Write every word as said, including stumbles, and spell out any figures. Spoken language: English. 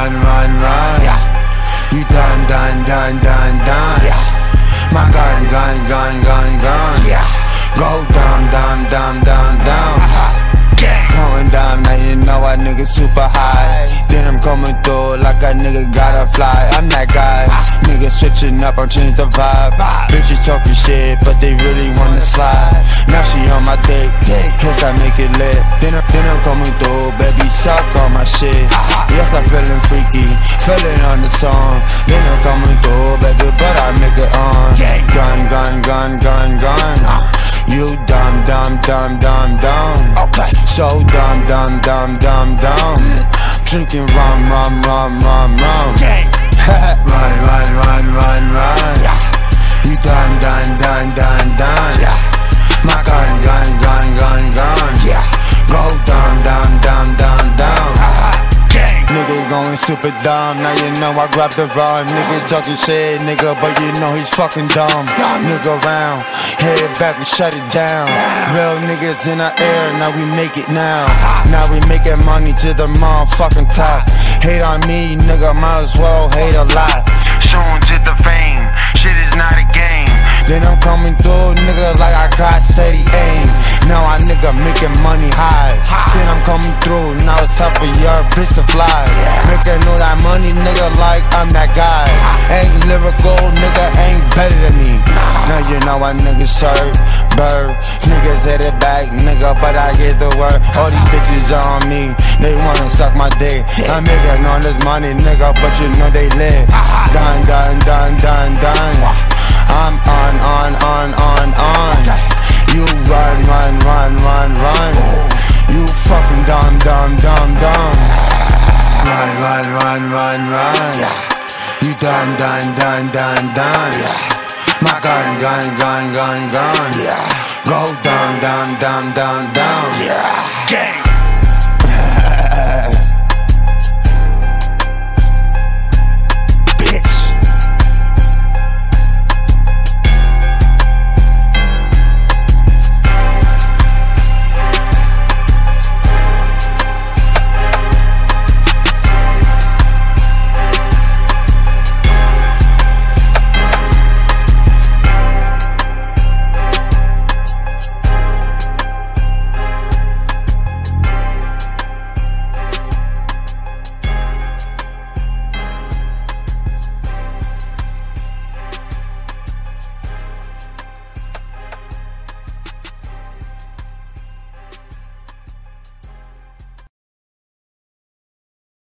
run, run, run. Yeah. You done, done, done, done, done. Yeah. My gun, gun, gun, gun, gun. Yeah. Go dumb, dumb, dumb, dumb, dumb. Uh-huh. Going down, now you know a nigga super high. Then I'm coming through like a nigga gotta fly. I'm that guy. Nigga switching up, I'm changing the vibe. Bitches talking shit, but they really wanna slide. Now she on my dick, cause I make it lit. Then I'm, then I'm coming through, baby, suck on my shit. Yes, I'm feeling freaky, feeling on the song. Then I'm coming through, baby, but I make it on. Gun, gun, gun, gun, gun. You dumb, dumb, dumb, dumb, dumb. Okay. So dumb, dumb, dumb, dumb, dumb. Drinking rum, rum, rum, rum, rum. Run, run, run, run, run. You done, done, done, done, done. My gun, gun, gun, gun, gun. Go dumb, dumb, dumb, dumb, dumb. Nigga going stupid dumb, now you know I grab the run. Nigga talking shit, nigga, but you know he's fucking dumb. Nigga round, head back, we shut it down. Real niggas in the air, now we make it now. Now we making money to the motherfucking top. Hate on me, nigga, might as well hate a lot. Showing to the fame, shit is not a game. Then I'm coming through, nigga, like I got steady aim. Now I nigga making money high. Then I'm coming through, now it's time for your bitch to fly. Making all that money, nigga, like I'm that guy. Ain't lyrical, nigga, ain't better than me. Now you know I niggas serve, bird. Niggas hit it back, nigga, but I get the word. All these bitches on me, they wanna suck my dick. I'm making all this money, nigga, but you know they live. Done, done, done, done, done. I'm on, on, on, on, on. You run, run, run, run, run. You fucking dumb, dumb, dumb, dumb. Run, run, run, run, run. You done, done, done, done, done. My gun, gun, gun, gun, gun. Go dumb, dumb, dumb, dumb, dumb.